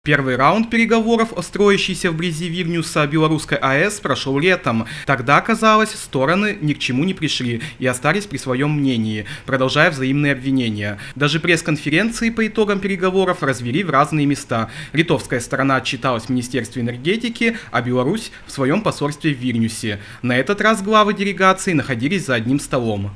Первый раунд переговоров о строящейся вблизи Вильнюса белорусской АЭС прошел летом. Тогда, казалось, стороны ни к чему не пришли и остались при своем мнении, продолжая взаимные обвинения. Даже пресс-конференции по итогам переговоров развели в разные места. Литовская сторона отчиталась в Министерстве энергетики, а Беларусь в своем посольстве в Вильнюсе. На этот раз главы делегаций находились за одним столом.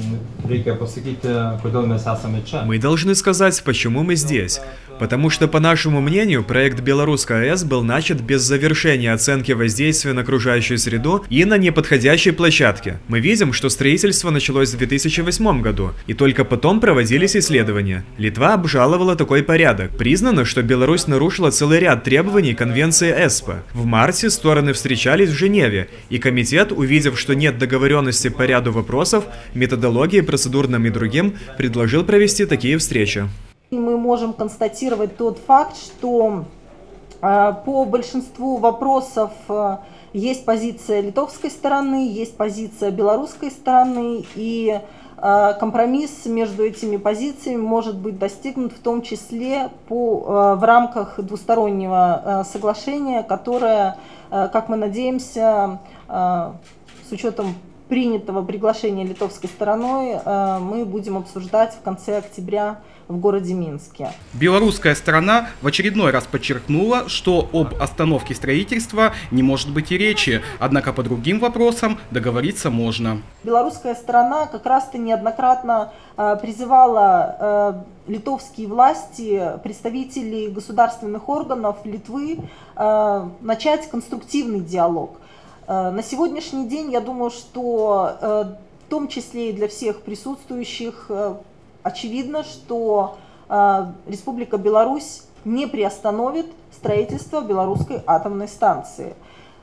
Мы должны сказать, почему мы здесь. Потому что, по нашему мнению, проект Белорусской АЭС был начат без завершения оценки воздействия на окружающую среду и на неподходящей площадке. Мы видим, что строительство началось в 2008 году, и только потом проводились исследования. Литва обжаловала такой порядок. Признано, что Беларусь нарушила целый ряд требований Конвенции ЭСПО. В марте стороны встречались в Женеве, и комитет, увидев, что нет договоренности по ряду вопросов, методологии, процедурным и другим, предложил провести такие встречи. Мы можем констатировать тот факт, что по большинству вопросов есть позиция литовской стороны, есть позиция белорусской стороны, и компромисс между этими позициями может быть достигнут в том числе в рамках двустороннего соглашения, которое, как мы надеемся, с учетом принятого приглашения литовской стороной, мы будем обсуждать в конце октября в городе Минске. Белорусская сторона в очередной раз подчеркнула, что об остановке строительства не может быть и речи, однако по другим вопросам договориться можно. Белорусская сторона как раз-то неоднократно призывала литовские власти, представителей государственных органов Литвы начать конструктивный диалог. На сегодняшний день, я думаю, что в том числе и для всех присутствующих очевидно, что Республика Беларусь не приостановит строительство белорусской атомной станции.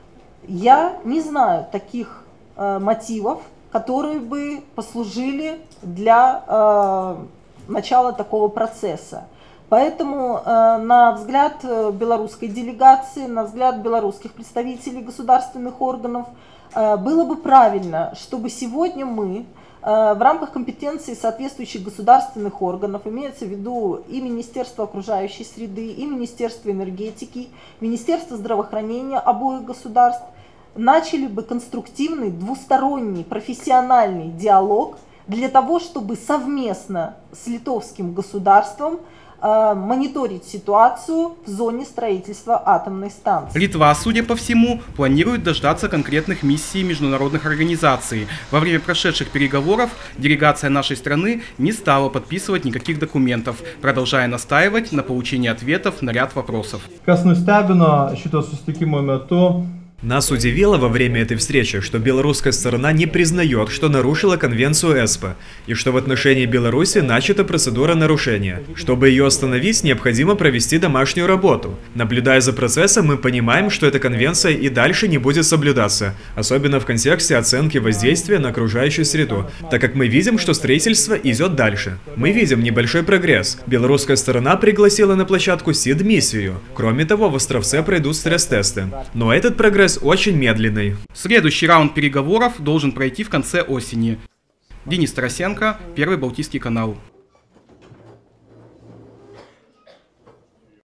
Я не знаю таких мотивов, которые бы послужили для начала такого процесса. Поэтому, на взгляд белорусской делегации, на взгляд белорусских представителей государственных органов, было бы правильно, чтобы сегодня мы в рамках компетенции соответствующих государственных органов, имеется в виду и Министерство окружающей среды, и Министерство энергетики, Министерство здравоохранения обоих государств, начали бы конструктивный, двусторонний, профессиональный диалог для того, чтобы совместно с литовским государством мониторить ситуацию в зоне строительства атомной станции. Литва, судя по всему, планирует дождаться конкретных миссий международных организаций. Во время прошедших переговоров делегация нашей страны не стала подписывать никаких документов, продолжая настаивать на получении ответов на ряд вопросов. Нас удивило во время этой встречи, что белорусская сторона не признает, что нарушила Конвенцию ЭСПО, и что в отношении Беларуси начата процедура нарушения. Чтобы ее остановить, необходимо провести домашнюю работу. Наблюдая за процессом, мы понимаем, что эта конвенция и дальше не будет соблюдаться, особенно в контексте оценки воздействия на окружающую среду, так как мы видим, что строительство идет дальше. Мы видим небольшой прогресс. Белорусская сторона пригласила на площадку СИД-миссию. Кроме того, в Островце пройдут стресс-тесты. Но этот прогресс очень медленный. Следующий раунд переговоров должен пройти в конце осени. Денис Тарасенко, Первый Балтийский канал.